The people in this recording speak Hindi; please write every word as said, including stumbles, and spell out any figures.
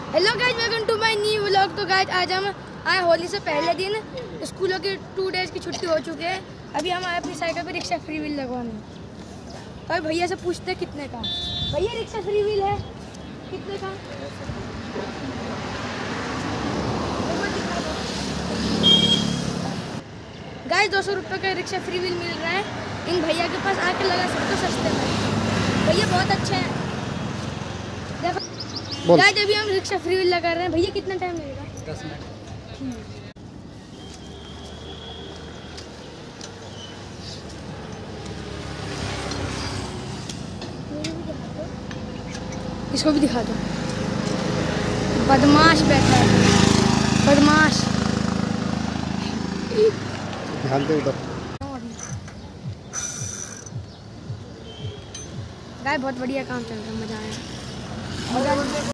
Hello guys, welcome to my new vlog. तो गाइज आज हम आए होली से पहले दिन, स्कूलों की टू डेज की छुट्टी हो चुकी है। अभी हम आए अपनी साइकिल पे रिक्शा फ्री व्हील लगवाने। और भैया से पूछते कितने का। भैया रिक्शा फ्री व्हील है कितने का? गाइज दो सौ रुपये का रिक्शा फ्री व्हील मिल रहा है। इन भैया के पास आके लगा सकते हो सस्ते में। भैया बहुत अच्छे हैं। देखो गाइज अभी हम रिक्शा फ्री व्हील लगा रहे हैं। भैया कितना टाइम लगेगा? दस मिनट। इसको भी दिखा दो। बदमाश बैठा है, बदमाश। ध्यान दे उधर। गाय बहुत बढ़िया काम चल रहा है, मजा आया।